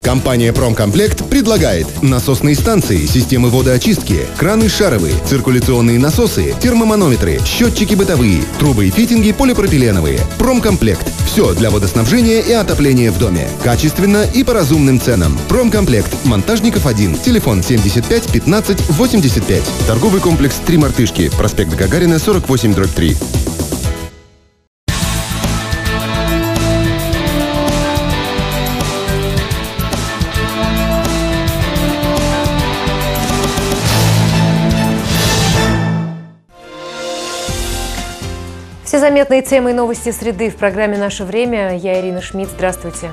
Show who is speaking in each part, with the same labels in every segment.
Speaker 1: Компания «Промкомплект» предлагает насосные станции, системы водоочистки, краны шаровые, циркуляционные насосы, термоманометры, счетчики бытовые, трубы и фитинги полипропиленовые. «Промкомплект» – все для водоснабжения и отопления в доме. Качественно и по разумным ценам. «Промкомплект», Монтажников 1, телефон 75 15 85. Торговый комплекс «Три мартышки», проспект Гагарина, 48/3.
Speaker 2: Все заметные темы и новости среды в программе «Наше время». Я Ирина Шмидт. Здравствуйте.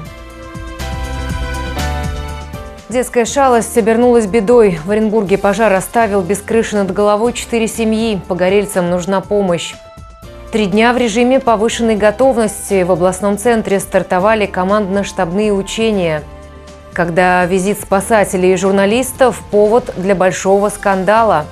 Speaker 2: Детская шалость обернулась бедой. В Оренбурге пожар оставил без крыши над головой 4 семьи. Погорельцам нужна помощь. 3 дня в режиме повышенной готовности в областном центре стартовали командно-штабные учения. Когда визит спасателей и журналистов – повод для большого скандала.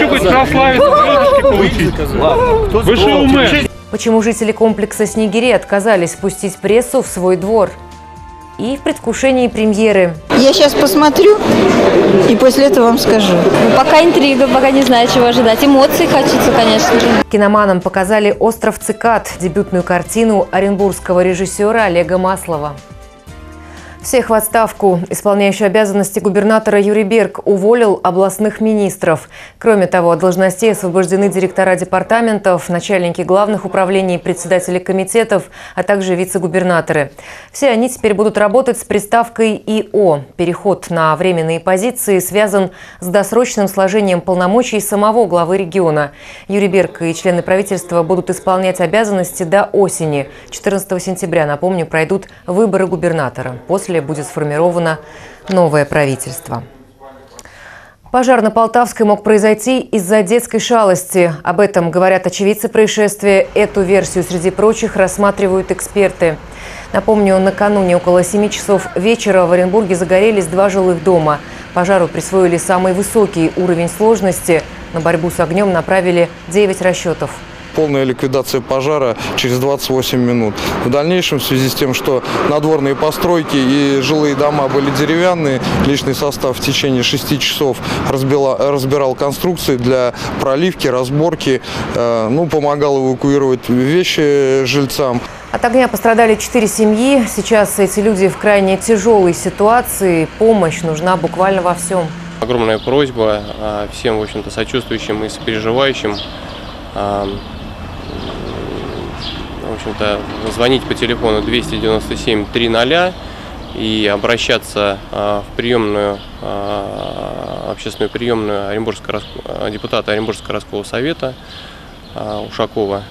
Speaker 2: Почему жители комплекса «Снегири» отказались впустить прессу в свой двор? И в предвкушении премьеры.
Speaker 3: Я сейчас посмотрю и после этого вам скажу.
Speaker 4: Пока интрига, пока не знаю, чего ожидать. Эмоций хочется, конечно же.
Speaker 2: Киноманам показали «Остров цикад» – дебютную картину оренбургского режиссера Олега Маслова. Всех в отставку. Исполняющий обязанности губернатора Юрий Берг уволил областных министров. Кроме того, от должностей освобождены директора департаментов, начальники главных управлений, председатели комитетов, а также вице-губернаторы. Все они теперь будут работать с приставкой «ИО». Переход на временные позиции связан с досрочным сложением полномочий самого главы региона. Юрий Берг и члены правительства будут исполнять обязанности до осени. 14 сентября, напомню, пройдут выборы губернатора. После будет сформировано новое правительство. Пожар на Полтавской мог произойти из-за детской шалости. Об этом говорят очевидцы происшествия. Эту версию, среди прочих, рассматривают эксперты. Напомню, накануне около 7 часов вечера в Оренбурге загорелись 2 жилых дома. Пожару присвоили самый высокий уровень сложности. На борьбу с огнем направили 9 расчетов.
Speaker 5: Полная ликвидация пожара через 28 минут. В дальнейшем, в связи с тем, что надворные постройки и жилые дома были деревянные, личный состав в течение 6 часов разбирал конструкции для проливки, разборки, помогал эвакуировать вещи жильцам.
Speaker 2: От огня пострадали 4 семьи. Сейчас эти люди в крайне тяжелой ситуации. Помощь нужна буквально во всем.
Speaker 6: Огромная просьба всем, в общем-то, сочувствующим и сопереживающим, в общем-то, звонить по телефону 297 300 и обращаться в приемную, общественную приемную депутата Оренбургского городского совета Ушакова.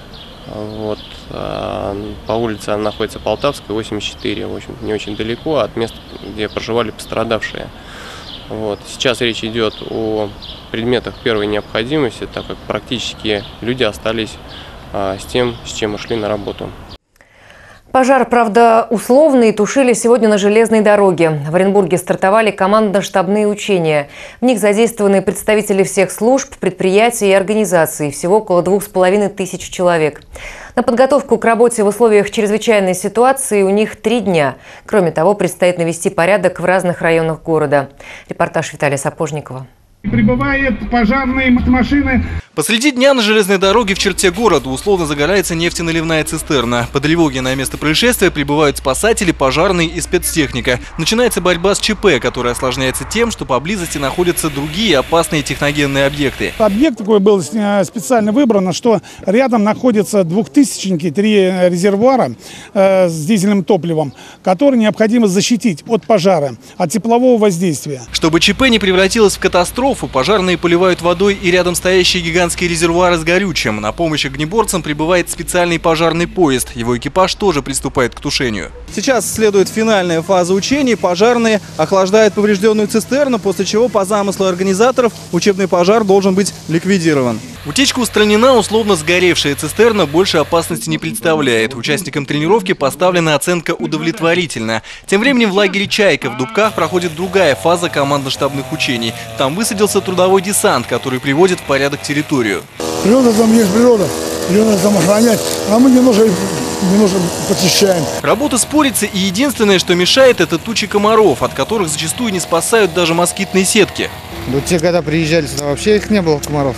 Speaker 6: По улице она находится Полтавская, 84, в общем, не очень далеко от места, где проживали пострадавшие. Сейчас речь идет о предметах первой необходимости, так как практически люди остались с тем, с чем ушли на работу.
Speaker 2: Пожар, правда, условный, тушили сегодня на железной дороге. В Оренбурге стартовали командно-штабные учения. В них задействованы представители всех служб, предприятий и организаций. Всего около 2500 человек. На подготовку к работе в условиях чрезвычайной ситуации у них 3 дня. Кроме того, предстоит навести порядок в разных районах города. Репортаж Виталия Сапожникова.
Speaker 7: Прибывают пожарные машины.
Speaker 8: Посреди дня на железной дороге в черте города условно загорается нефтеналивная цистерна. По тревоге на место происшествия прибывают спасатели, пожарные и спецтехника. Начинается борьба с ЧП, которая осложняется тем, что поблизости находятся другие опасные техногенные объекты.
Speaker 7: Объект такой был специально выбран, что рядом находятся 2000-ники, 3 резервуара с дизельным топливом, которые необходимо защитить от пожара, от теплового воздействия.
Speaker 8: Чтобы ЧП не превратилось в катастрофу, пожарные поливают водой и рядом стоящие гигантские резервуары с горючим. На помощь огнеборцам прибывает специальный пожарный поезд. Его экипаж тоже приступает к тушению.
Speaker 9: Сейчас следует финальная фаза учений. Пожарные охлаждают поврежденную цистерну, после чего, по замыслу организаторов, учебный пожар должен быть ликвидирован.
Speaker 8: Утечка устранена, условно сгоревшая цистерна больше опасности не представляет. Участникам тренировки поставлена оценка удовлетворительно. Тем временем в лагере «Чайка» в Дубках проходит другая фаза командно-штабных учений. Там высадился трудовой десант, который приводит в порядок территорию.
Speaker 7: Природа там есть природа, ее надо там охранять, а мы немножко немножко почищаем.
Speaker 8: Работа спорится, и единственное, что мешает, это тучи комаров, от которых зачастую не спасают даже москитные сетки.
Speaker 10: Ну, те года приезжали сюда, вообще их не было, комаров.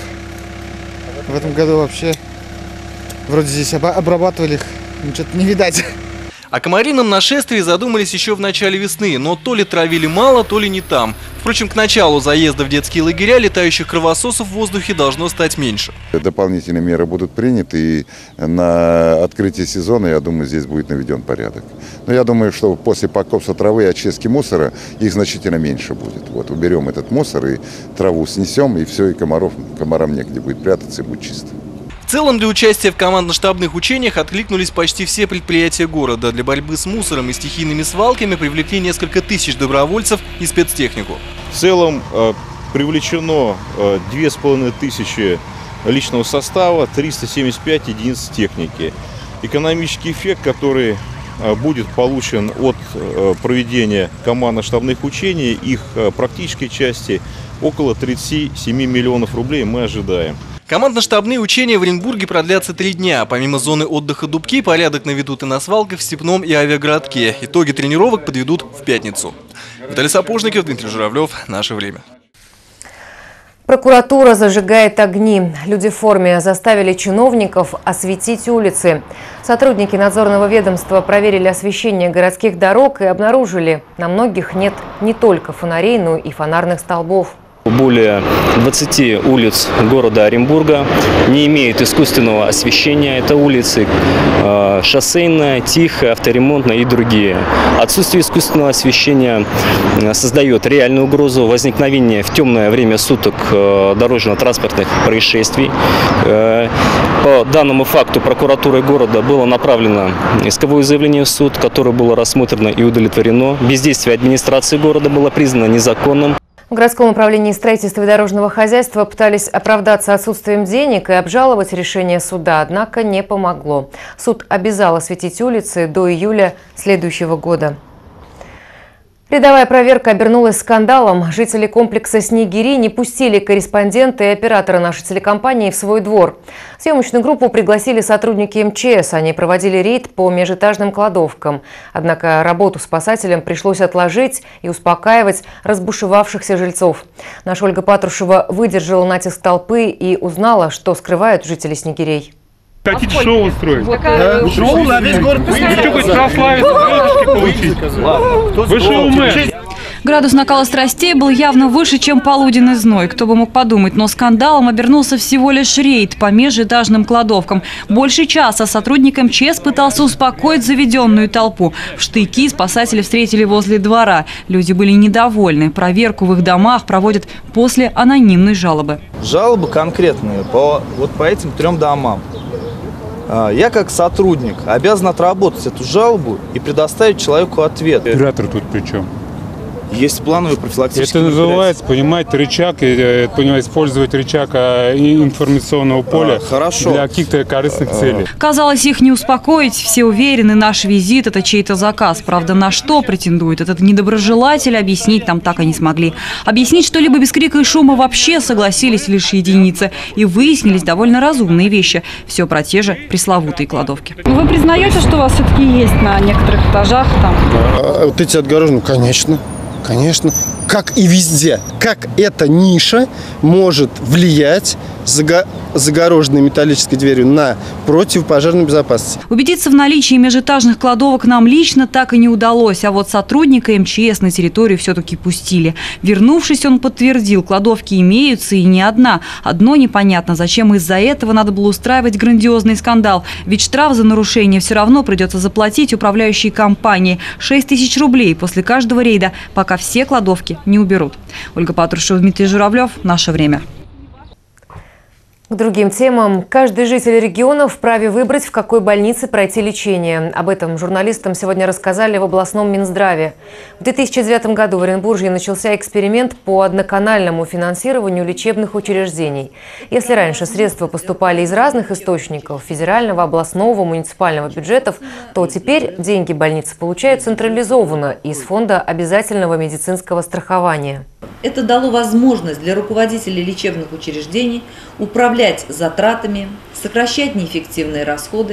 Speaker 10: В этом году вообще вроде здесь обрабатывали их, что-то не видать.
Speaker 8: О комарином нашествии задумались еще в начале весны, но то ли травили мало, то ли не там. Впрочем, к началу заезда в детские лагеря летающих кровососов в воздухе должно стать меньше.
Speaker 11: Дополнительные меры будут приняты, и на открытие сезона, я думаю, здесь будет наведен порядок. Но я думаю, что после покоса травы и очистки мусора их значительно меньше будет. Вот уберем этот мусор и траву снесем, и все, и комарам негде будет прятаться, и будет чисто.
Speaker 8: В целом, для участия в командно-штабных учениях откликнулись почти все предприятия города. Для борьбы с мусором и стихийными свалками привлекли несколько тысяч добровольцев и спецтехнику.
Speaker 12: В целом привлечено 2500 личного состава, 375 единиц техники. Экономический эффект, который будет получен от проведения командно-штабных учений, их практической части около 37 миллионов рублей мы ожидаем.
Speaker 8: Командно-штабные учения в Оренбурге продлятся 3 дня. Помимо зоны отдыха Дубки, порядок наведут и на свалках в Степном и Авиагородке. Итоги тренировок подведут в пятницу. Виталий Сапожников, Дмитрий Журавлев. Наше время.
Speaker 2: Прокуратура зажигает огни. Люди в форме заставили чиновников осветить улицы. Сотрудники надзорного ведомства проверили освещение городских дорог и обнаружили, на многих нет не только фонарей, но и фонарных столбов.
Speaker 13: Более 20 улиц города Оренбурга не имеют искусственного освещения. Это улицы Шоссейная, Тихая, Авторемонтная и другие. Отсутствие искусственного освещения создает реальную угрозу возникновения в темное время суток дорожно-транспортных происшествий. По данному факту прокуратурой города было направлено исковое заявление в суд, которое было рассмотрено и удовлетворено. Бездействие администрации города было признано незаконным.
Speaker 2: В городском управлении строительства и дорожного хозяйства пытались оправдаться отсутствием денег и обжаловать решение суда, однако не помогло. Суд обязал осветить улицы до июля следующего года. Рядовая проверка обернулась скандалом. Жители комплекса Снегири не пустили корреспондента и оператора нашей телекомпании в свой двор. Съемочную группу пригласили сотрудники МЧС. Они проводили рейд по межэтажным кладовкам. Однако работу спасателям пришлось отложить и успокаивать разбушевавшихся жильцов. Наша Ольга Патрушева выдержала натиск толпы и узнала, что скрывают жители Снегирей.
Speaker 14: Хотите шоу устроить? Да? Шоу на весь город. Вы что, хоть прославиться, звездочки получить? Вы шоумен.
Speaker 15: Градус накала страстей был явно выше, чем полуденный зной. Кто бы мог подумать, но скандалом обернулся всего лишь рейд по межэтажным кладовкам. Больше часа сотрудник МЧС пытался успокоить заведенную толпу. В штыки спасатели встретили возле двора. Люди были недовольны. Проверку в их домах проводят после анонимной жалобы.
Speaker 9: Жалобы конкретные по этим 3 домам. Я как сотрудник обязан отработать эту жалобу и предоставить человеку ответ.
Speaker 14: Оператор тут при чем?
Speaker 9: Есть плановый профилактический.
Speaker 14: Это называется, понимаете, рычаг, использовать рычаг информационного поля для каких-то корыстных целей.
Speaker 15: Казалось, их не успокоить. Все уверены, наш визит – это чей-то заказ. Правда, на что претендует этот недоброжелатель, объяснить нам так и не смогли. Объяснить что-либо без крика и шума вообще согласились лишь единицы. И выяснились довольно разумные вещи. Все про те же пресловутые кладовки.
Speaker 16: Вы признаете, что у вас все-таки есть на некоторых этажах там?
Speaker 17: Вот эти отгорожены, конечно. Конечно. Как и везде. Как эта ниша может влиять загороженной металлической дверью на противопожарную безопасность.
Speaker 15: Убедиться в наличии межэтажных кладовок нам лично так и не удалось. А вот сотрудника МЧС на территорию все-таки пустили. Вернувшись, он подтвердил, кладовки имеются и не одна. Одно непонятно, зачем из-за этого надо было устраивать грандиозный скандал. Ведь штраф за нарушение все равно придется заплатить управляющей компании. 6 тысяч рублей после каждого рейда, пока все кладовки не уберут. Ольга Патрушева, Дмитрий Журавлев. Наше время.
Speaker 2: К другим темам. Каждый житель региона вправе выбрать, в какой больнице пройти лечение. Об этом журналистам сегодня рассказали в областном Минздраве. В 2009 году в Оренбурге начался эксперимент по одноканальному финансированию лечебных учреждений. Если раньше средства поступали из разных источников – федерального, областного, муниципального бюджетов, то теперь деньги больницы получают централизованно из фонда обязательного медицинского страхования.
Speaker 18: Это дало возможность для руководителей лечебных учреждений управлять затратами, сокращать неэффективные расходы,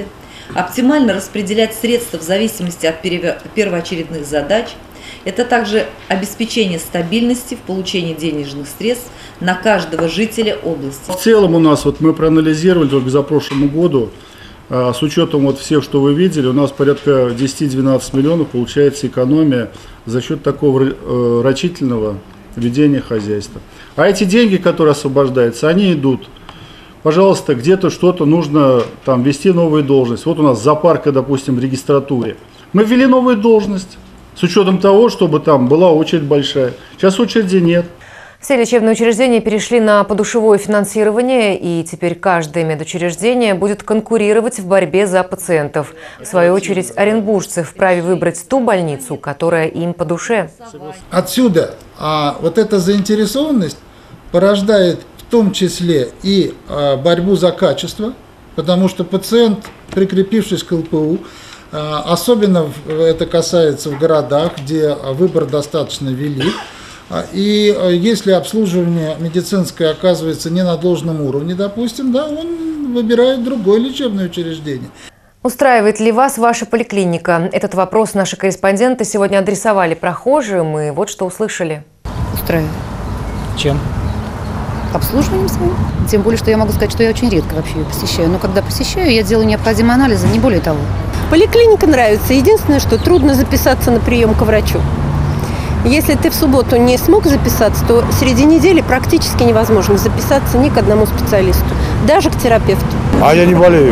Speaker 18: оптимально распределять средства в зависимости от первоочередных задач. Это также обеспечение стабильности в получении денежных средств на каждого жителя области.
Speaker 19: В целом у нас, мы проанализировали только за прошлому году, с учетом всех, что вы видели, у нас порядка 10-12 миллионов получается экономия за счет такого рачительного ведения хозяйства. А эти деньги, которые освобождаются, они идут. Пожалуйста, где-то что-то нужно ввести новую должность. Вот у нас зоопарка, допустим, в регистратуре. Мы ввели новую должность с учетом того, чтобы там была очередь большая. Сейчас очереди нет.
Speaker 2: Все лечебные учреждения перешли на подушевое финансирование, и теперь каждое медучреждение будет конкурировать в борьбе за пациентов. В свою очередь, оренбуржцы вправе выбрать ту больницу, которая им по душе.
Speaker 20: Отсюда вот эта заинтересованность порождает в том числе и борьбу за качество, потому что пациент, прикрепившись к ЛПУ, особенно это касается в городах, где выбор достаточно велик, и если обслуживание медицинское оказывается не на должном уровне, допустим, он выбирает другое лечебное учреждение.
Speaker 2: Устраивает ли вас ваша поликлиника? Этот вопрос наши корреспонденты сегодня адресовали прохожим, и вот что услышали.
Speaker 21: Устраивает.
Speaker 22: Чем?
Speaker 21: Обслуживанием своим. Тем более, что я могу сказать, что я очень редко вообще ее посещаю. Но когда посещаю, я делаю необходимые анализы, не более того.
Speaker 23: Поликлиника нравится. Единственное, что трудно записаться на прием к врачу. Если ты в субботу не смог записаться, то среди недели практически невозможно записаться ни к одному специалисту, даже к терапевту.
Speaker 24: А я не болею.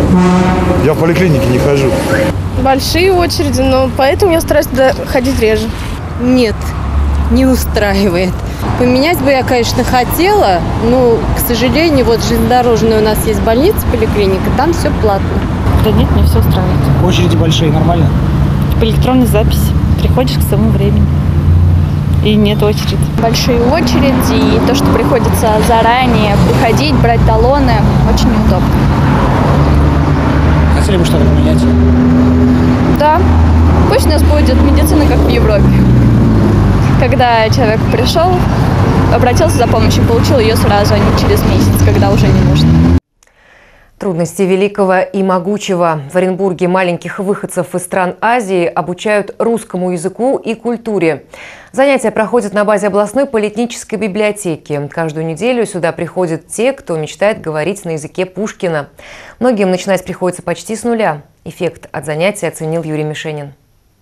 Speaker 24: Я в поликлинике не хожу.
Speaker 25: Большие очереди, но поэтому я стараюсь туда ходить реже.
Speaker 26: Нет, не устраивает. Поменять бы я, конечно, хотела, но, к сожалению, железнодорожная у нас есть больница, поликлиника, там все платно.
Speaker 27: Да нет, мне все устраивает.
Speaker 22: Очереди большие, нормально?
Speaker 27: По электронной записи. Приходишь к своему времени. И нет очереди.
Speaker 28: Большие очереди, и то, что приходится заранее приходить, брать талоны, очень неудобно.
Speaker 22: Хотели бы что-то поменять?
Speaker 28: Да. Пусть у нас будет медицина, как в Европе. Когда человек пришел, обратился за помощью, получил ее сразу, а не через месяц, когда уже не нужно.
Speaker 2: Трудности великого и могучего. В Оренбурге маленьких выходцев из стран Азии обучают русскому языку и культуре. Занятия проходят на базе областной политической библиотеки. Каждую неделю сюда приходят те, кто мечтает говорить на языке Пушкина. Многим начинать приходится почти с нуля. Эффект от занятий оценил Юрий Мишенин.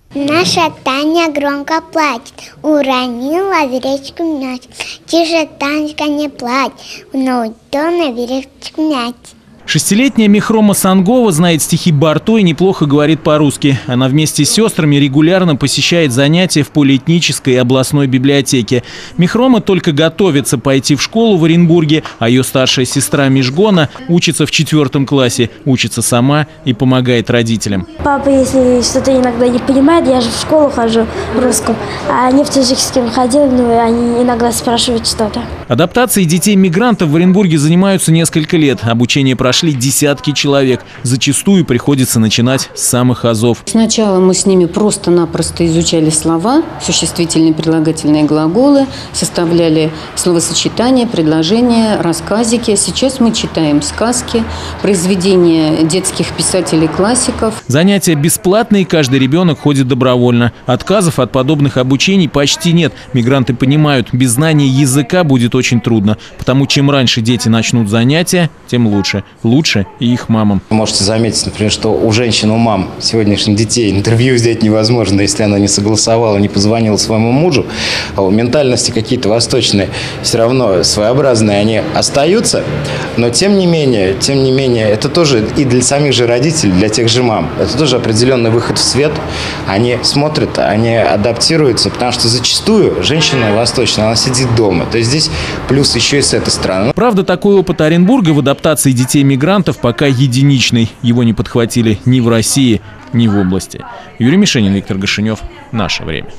Speaker 29: Наша Таня громко плачет, уронила в речку мяч. Тише, Танечка, не плачь, но утону в речку мяч.
Speaker 30: Шестилетняя Мехрома Сангова знает стихи Барто и неплохо говорит по-русски. Она вместе с сестрами регулярно посещает занятия в полиэтнической и областной библиотеке. Мехрома только готовится пойти в школу в Оренбурге, а ее старшая сестра Межгона учится в 4 классе, учится сама и помогает родителям.
Speaker 31: Папа, если что-то иногда не понимает, я же в школу хожу в русском, а они в таджикском ходили, они иногда спрашивают что-то.
Speaker 30: Адаптацией детей-мигрантов в Оренбурге занимаются несколько лет. Обучение прошли десятки человек. Зачастую приходится начинать с самых азов.
Speaker 32: Сначала мы с ними просто-напросто изучали слова, существительные, прилагательные глаголы, составляли словосочетания, предложения, рассказики. Сейчас мы читаем сказки, произведения детских писателей-классиков.
Speaker 30: Занятия бесплатные, каждый ребенок ходит добровольно. Отказов от подобных обучений почти нет. Мигранты понимают, без знания языка будет очень трудно. Потому чем раньше дети начнут занятия, тем лучше. Лучше и их мамам.
Speaker 33: Вы можете заметить, например, что у женщин, у мам сегодняшних детей интервью взять невозможно, если она не согласовала, не позвонила своему мужу. Ментальности какие-то восточные, все равно своеобразные, они остаются. Но тем не менее, это тоже и для самих же родителей, для тех же мам, это тоже определенный выход в свет. Они смотрят, они адаптируются, потому что зачастую женщина восточная, она сидит дома. То есть здесь плюс еще и с этой стороны.
Speaker 30: Правда, такой опыт Оренбурга в адаптации детей-мигрантов пока единичный. Его не подхватили ни в России, ни в области. Юрий Мишенин, Виктор Гашинев. Наше время.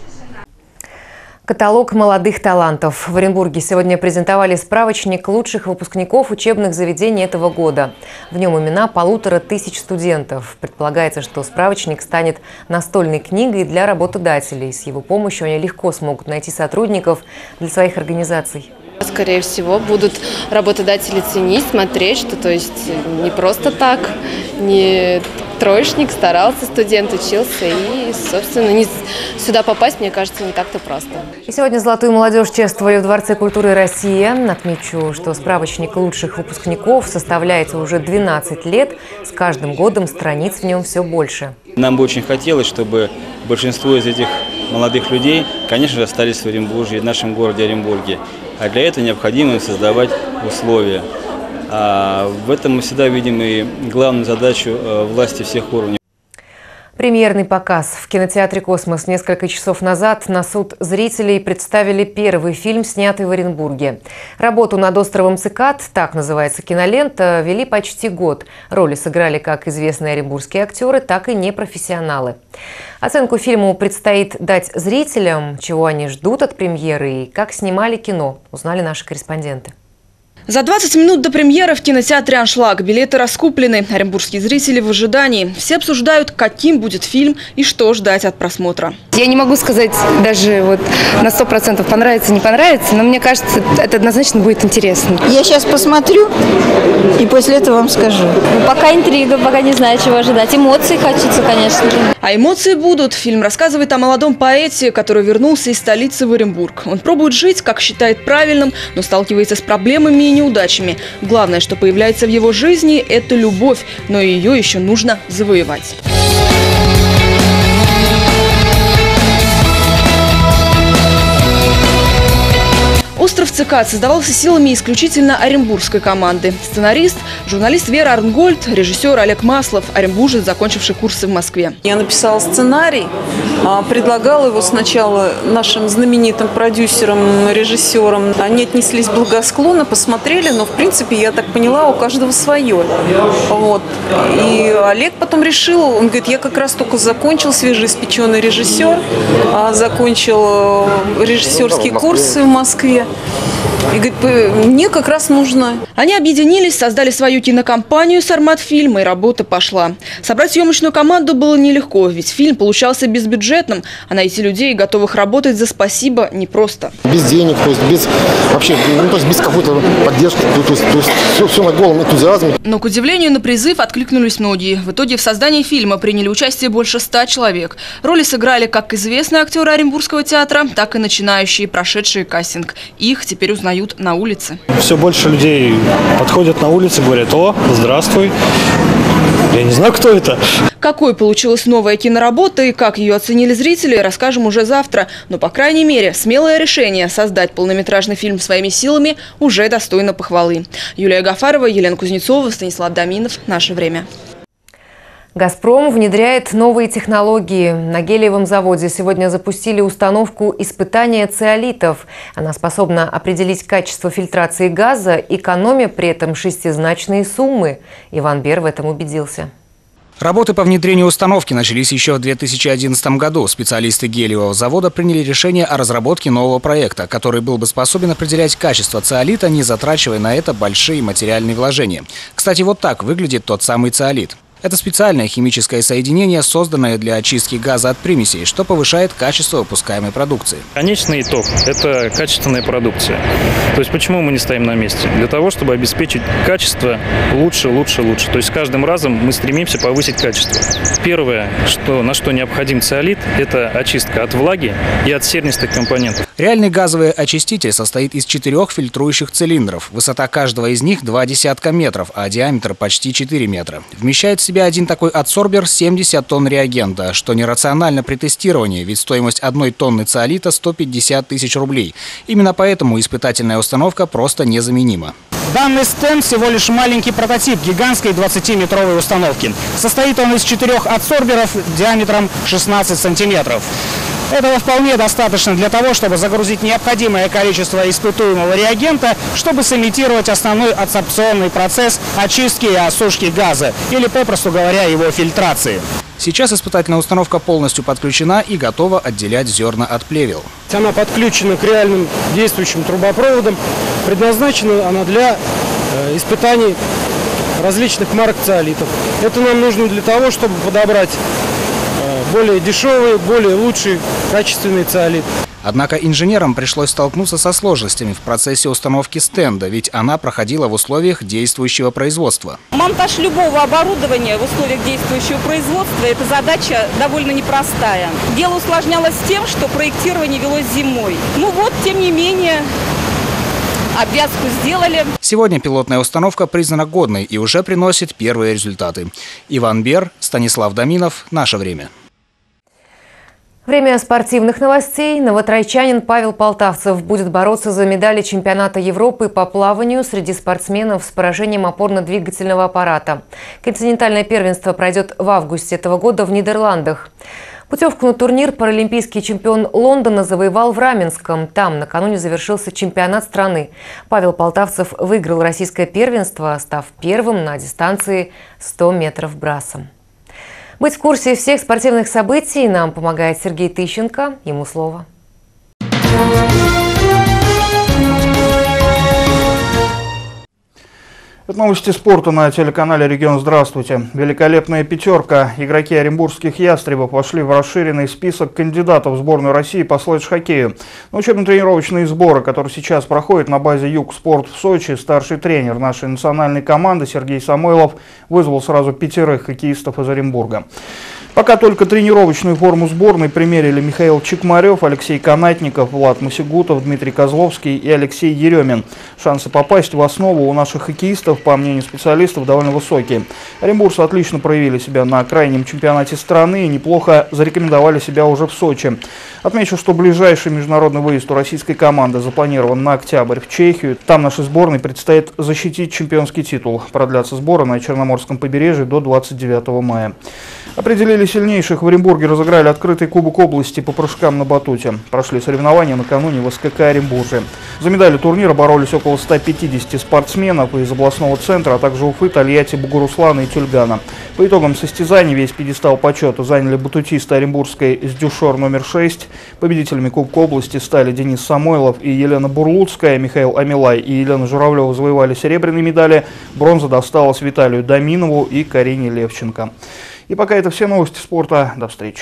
Speaker 2: Каталог молодых талантов. В Оренбурге сегодня презентовали справочник лучших выпускников учебных заведений этого года. В нем имена 1500 студентов. Предполагается, что справочник станет настольной книгой для работодателей. С его помощью они легко смогут найти сотрудников для своих организаций.
Speaker 26: Скорее всего, будут работодатели ценить, смотреть, что то есть не просто так, не троечник, старался студент, учился и, собственно, сюда попасть, мне кажется, не так-то просто.
Speaker 2: И сегодня «Золотую молодежь» чествовали в Дворце культуры «Россия». Отмечу, что справочник лучших выпускников составляется уже 12 лет. С каждым годом страниц в нем все больше.
Speaker 1: Нам бы очень хотелось, чтобы большинство из этих молодых людей, конечно же, остались в Оренбурге, в нашем городе Оренбурге. А для этого необходимо создавать условия. А в этом мы всегда видим и главную задачу власти всех уровней.
Speaker 2: Премьерный показ. В кинотеатре «Космос» несколько часов назад на суд зрителей представили первый фильм, снятый в Оренбурге. Работу над «Островом Цикад», так называется кинолента, вели почти год. Роли сыграли как известные оренбургские актеры, так и непрофессионалы. Оценку фильму предстоит дать зрителям, чего они ждут от премьеры и как снимали кино, узнали наши корреспонденты.
Speaker 3: За 20 минут до премьеры в кинотеатре «Аншлаг» билеты раскуплены. Оренбургские зрители в ожидании. Все обсуждают, каким будет фильм и что ждать от просмотра.
Speaker 4: Я не могу сказать даже вот на 100% понравится, не понравится, но мне кажется, это однозначно будет интересно.
Speaker 5: Я сейчас посмотрю и после этого вам скажу.
Speaker 28: Пока интрига, пока не знаю, чего ожидать. Эмоции хочется, конечно.
Speaker 3: А эмоции будут. Фильм рассказывает о молодом поэте, который вернулся из столицы в Оренбург. Он пробует жить, как считает правильным, но сталкивается с проблемами и неудачами. Главное, что появляется в его жизни – это любовь, но ее еще нужно завоевать. «Остров Цикад» создавался силами исключительно оренбургской команды. Сценарист, журналист Вера Арнгольд, режиссер Олег Маслов, оренбуржец, закончивший курсы в Москве.
Speaker 6: Я написала сценарий, предлагала его сначала нашим знаменитым продюсерам, режиссерам. Они отнеслись благосклонно, посмотрели, но в принципе, я так поняла, у каждого свое. Вот. И Олег потом решил, он говорит, я как раз только закончил, свежеиспеченный режиссер, закончил режиссерские курсы в Москве. И говорит, мне как раз нужно.
Speaker 3: Они объединились, создали свою кинокомпанию «Сармат Фильм», и работа пошла. Собрать съемочную команду было нелегко, ведь фильм получался безбюджетным, а найти людей, готовых работать за спасибо, непросто.
Speaker 17: Без денег, то есть без вообще, то есть без какой-то поддержки, то есть все на голом энтузиазме.
Speaker 3: Но, к удивлению, на призыв откликнулись многие. В итоге в создании фильма приняли участие больше 100 человек. Роли сыграли как известные актеры Оренбургского театра, так и начинающие, прошедшие кастинг. Их теперь узнают на улице.
Speaker 24: Все больше людей подходят на улице, говорят: о, здравствуй. Я не знаю, кто это.
Speaker 3: Какой получилась новая киноработа и как ее оценили зрители, расскажем уже завтра. Но, по крайней мере, смелое решение создать полнометражный фильм своими силами уже достойно похвалы. Юлия Гафарова, Елена Кузнецова, Станислав Доминов. Наше время.
Speaker 2: «Газпром» внедряет новые технологии. На гелиевом заводе сегодня запустили установку испытания циолитов. Она способна определить качество фильтрации газа, экономя при этом шестизначные суммы. Иван Бер в этом убедился.
Speaker 7: Работы по внедрению установки начались еще в 2011 году. Специалисты гелиевого завода приняли решение о разработке нового проекта, который был бы способен определять качество циолита, не затрачивая на это большие материальные вложения. Кстати, вот так выглядит тот самый циолит. Это специальное химическое соединение, созданное для очистки газа от примесей, что повышает качество выпускаемой продукции.
Speaker 8: Конечный итог – это качественная продукция. То есть почему мы не стоим на месте? Для того, чтобы обеспечить качество лучше, лучше, лучше. То есть с каждым разом мы стремимся повысить качество. Первое, на что необходим циолит – это очистка от влаги и от сернистых компонентов.
Speaker 7: Реальный газовый очиститель состоит из 4 фильтрующих цилиндров. Высота каждого из них 0,2 метров, а диаметр почти 4 метра. Вмещает в себя один такой адсорбер 70 тонн реагента, что нерационально при тестировании, ведь стоимость 1 тонны циолита 150 тысяч рублей. Именно поэтому испытательная установка просто незаменима.
Speaker 22: Данный стенд всего лишь маленький прототип гигантской 20-метровой установки. Состоит он из 4 адсорберов диаметром 16 сантиметров. Этого вполне достаточно для того, чтобы загрузить необходимое количество испытуемого реагента, чтобы сымитировать основной адсорбционный процесс очистки и осушки газа, или, попросту говоря, его фильтрации.
Speaker 7: Сейчас испытательная установка полностью подключена и готова отделять зерна от плевел.
Speaker 22: Она подключена к реальным действующим трубопроводам. Предназначена она для испытаний различных марок циолитов. Это нам нужно для того, чтобы подобрать более дешевый, более лучший, качественный циолит.
Speaker 7: Однако инженерам пришлось столкнуться со сложностями в процессе установки стенда, ведь она проходила в условиях действующего производства.
Speaker 9: Монтаж любого оборудования в условиях действующего производства – это задача довольно непростая. Дело усложнялось тем, что проектирование велось зимой. Ну вот, тем не менее, обвязку сделали.
Speaker 7: Сегодня пилотная установка признана годной и уже приносит первые результаты. Иван Бер, Станислав Доминов. Наше время.
Speaker 2: Время спортивных новостей. Новотрайчанин Павел Полтавцев будет бороться за медали чемпионата Европы по плаванию среди спортсменов с поражением опорно-двигательного аппарата. Континентальное первенство пройдет в августе этого года в Нидерландах. Путевку на турнир паралимпийский чемпион Лондона завоевал в Раменском. Там накануне завершился чемпионат страны. Павел Полтавцев выиграл российское первенство, став первым на дистанции 100 метров брасом. Быть в курсе всех спортивных событий нам помогает Сергей Тыщенко. Ему слово.
Speaker 10: Это новости спорта на телеканале «Регион». Здравствуйте. Великолепная пятерка. Игроки оренбургских «Ястребов» вошли в расширенный список кандидатов в сборную России по слэдж-хоккею. На учебно-тренировочные сборы, которые сейчас проходят на базе «Юг Спорт» в Сочи, старший тренер нашей национальной команды Сергей Самойлов вызвал сразу 5 хоккеистов из Оренбурга. Пока только тренировочную форму сборной примерили Михаил Чекмарев, Алексей Канатников, Влад Масигутов, Дмитрий Козловский и Алексей Еремин. Шансы попасть в основу у наших хоккеистов, по мнению специалистов, довольно высокие. Оренбуржцы отлично проявили себя на крайнем чемпионате страны и неплохо зарекомендовали себя уже в Сочи. Отмечу, что ближайший международный выезд у российской команды запланирован на октябрь в Чехию. Там нашей сборной предстоит защитить чемпионский титул. Продлятся сборы на Черноморском побережье до 29 мая. Определили сильнейших. В Оренбурге разыграли открытый кубок области по прыжкам на батуте. Прошли соревнования накануне в СКК Оренбуржье. За медали турнира боролись около 150 спортсменов из областного центра, а также Уфы, Тольятти, Бугуруслана и Тюльгана. По итогам состязаний весь пьедестал почета заняли батутисты Оренбургской «Сдюшор» номер 6. Победителями Кубка области стали Денис Самойлов и Елена Бурлуцкая. Михаил Амилай и Елена Журавлева завоевали серебряные медали. Бронза досталась Виталию Доминову и Карине Левченко. И пока это все новости спорта. До встречи.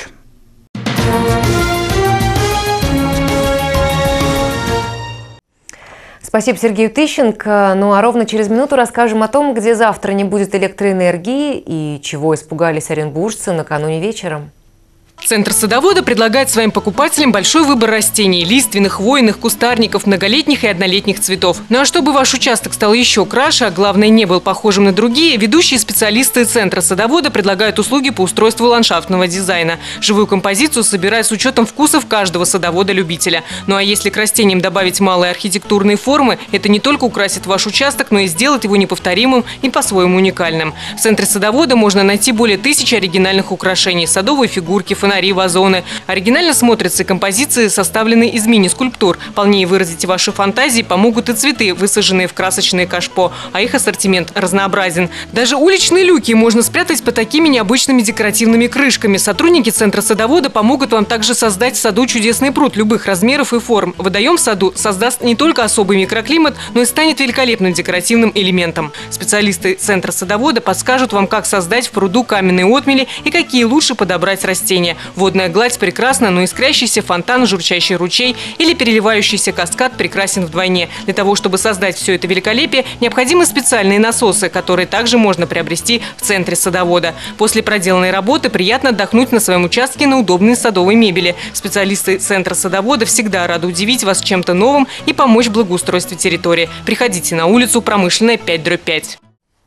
Speaker 2: Спасибо Сергею Тыщенко. Ну а ровно через минуту расскажем о том, где завтра не будет электроэнергии и чего испугались оренбуржцы накануне вечером.
Speaker 11: Центр садовода предлагает своим покупателям большой выбор растений – лиственных, хвойных, кустарников, многолетних и однолетних цветов. Ну а чтобы ваш участок стал еще краше, а главное не был похожим на другие, ведущие специалисты Центра садовода предлагают услуги по устройству ландшафтного дизайна. Живую композицию собирают с учетом вкусов каждого садовода-любителя. Ну а если к растениям добавить малые архитектурные формы, это не только украсит ваш участок, но и сделает его неповторимым и по-своему уникальным. В Центре садовода можно найти более 1000 оригинальных украшений – садовые фигурки, фонари, вазоны. Оригинально смотрятся композиции, составленные из мини-скульптур. Полнее выразить ваши фантазии помогут и цветы, высаженные в красочные кашпо, а их ассортимент разнообразен. Даже уличные люки можно спрятать под такими необычными декоративными крышками. Сотрудники Центра садовода помогут вам также создать в саду чудесный пруд любых размеров и форм. Водоем в саду создаст не только особый микроклимат, но и станет великолепным декоративным элементом. Специалисты Центра садовода подскажут вам, как создать в пруду каменные отмели и какие лучше подобрать растения. Водная гладь прекрасна, но искрящийся фонтан, журчащий ручей или переливающийся каскад прекрасен вдвойне. Для того, чтобы создать все это великолепие, необходимы специальные насосы, которые также можно приобрести в Центре садовода. После проделанной работы приятно отдохнуть на своем участке на удобной садовой мебели. Специалисты Центра садовода всегда рады удивить вас чем-то новым и помочь в благоустройстве территории. Приходите на улицу Промышленная, 5/5.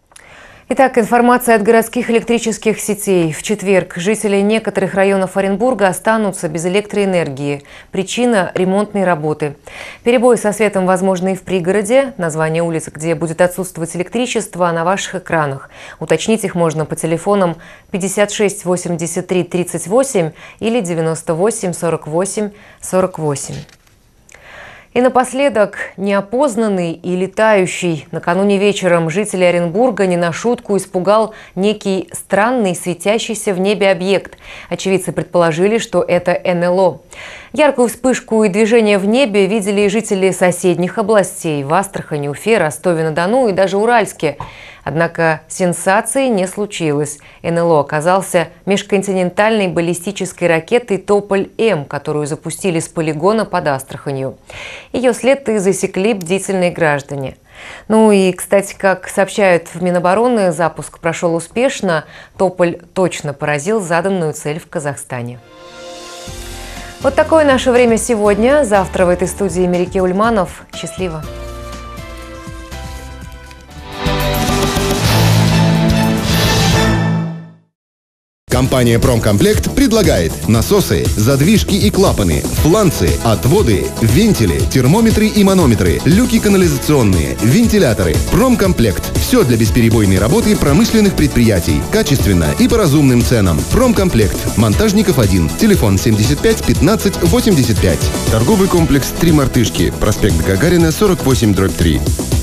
Speaker 2: Итак, информация от городских электрических сетей. В четверг жители некоторых районов Оренбурга останутся без электроэнергии. Причина – ремонтные работы. Перебои со светом возможны и в пригороде. Название улиц, где будет отсутствовать электричество, на ваших экранах. Уточнить их можно по телефонам 56 83 38 или 98 48 48. И напоследок, неопознанный и летающий. Накануне вечером жители Оренбурга не на шутку испугал некий странный светящийся в небе объект. Очевидцы предположили, что это НЛО. Яркую вспышку и движение в небе видели и жители соседних областей – в Астрахани, Уфе, Ростове-на-Дону и даже Уральске. Однако сенсации не случилось. НЛО оказался межконтинентальной баллистической ракетой «Тополь-М», которую запустили с полигона под Астраханью. Ее след и засекли бдительные граждане. Ну и, кстати, как сообщают в Минобороны, запуск прошел успешно. «Тополь» точно поразил заданную цель в Казахстане. Вот такое наше время сегодня. Завтра в этой студии Мерике Ульманов. Счастливо!
Speaker 12: Компания «Промкомплект» предлагает насосы, задвижки и клапаны, фланцы, отводы, вентили, термометры и манометры, люки канализационные, вентиляторы. «Промкомплект» – все для бесперебойной работы промышленных предприятий. Качественно и по разумным ценам. «Промкомплект». Монтажников 1. Телефон 75 15 85. Торговый комплекс «Три мартышки». Проспект Гагарина, 48/3.